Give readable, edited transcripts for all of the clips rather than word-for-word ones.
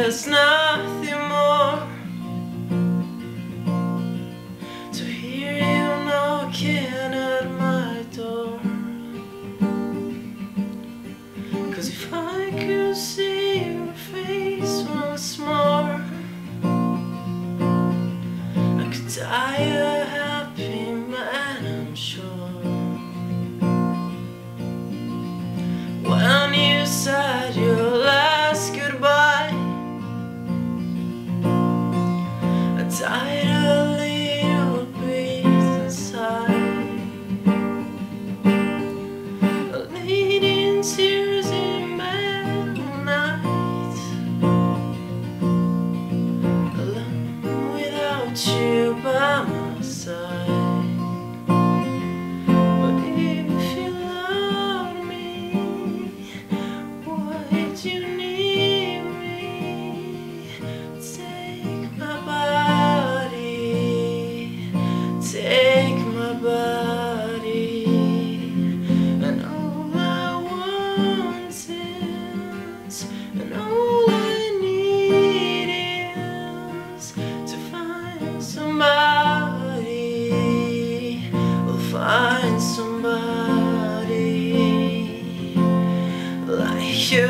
there's nothing more to hear you knocking at my door. 'Cause if I could see your face once more, I could die a happy man, I'm sure. When you said your last goodbye, I died a little bit inside. I laid in tears in bed all night, alone without you by my side. But if you love me, why do you need me? Take my body, take my body, and all I want is, and all I need is to find somebody, I'll find somebody like you.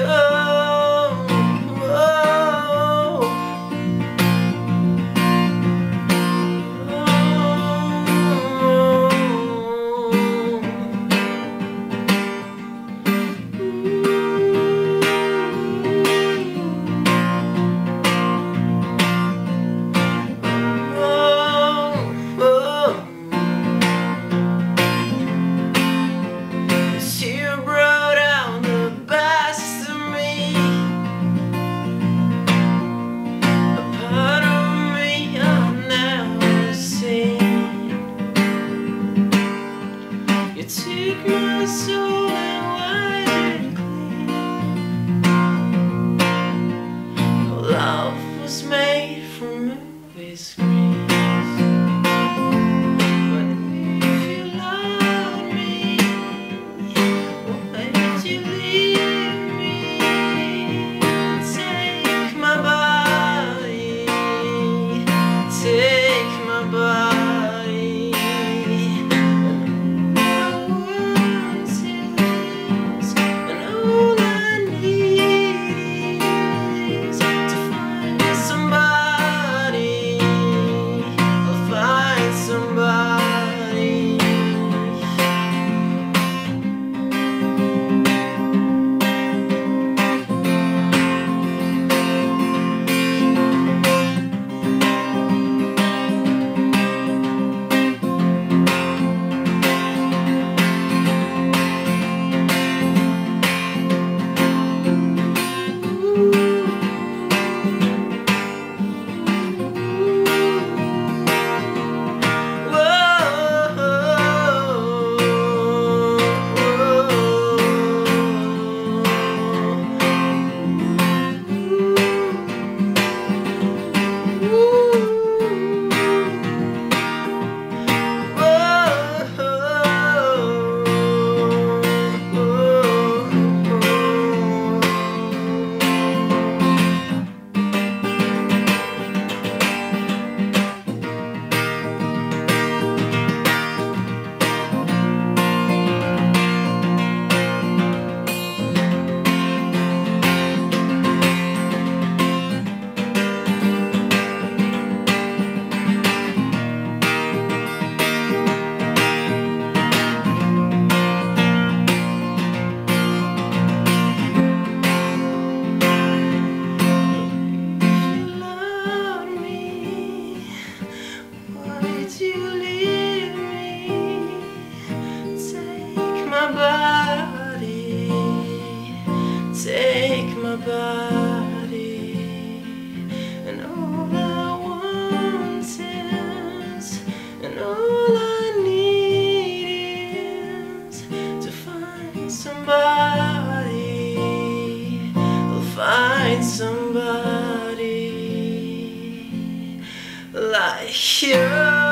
You brought out the best of me, a part of me I've never seen. You took my soul and wiped it clean. Love was made for movie screens. But if you loved me, why did you leave me? Take my body, take my body, and all I want is, and all I need is to find somebody, I'll find somebody. Take my body, and all I want is, and all I need is to find somebody, I'll find somebody like you.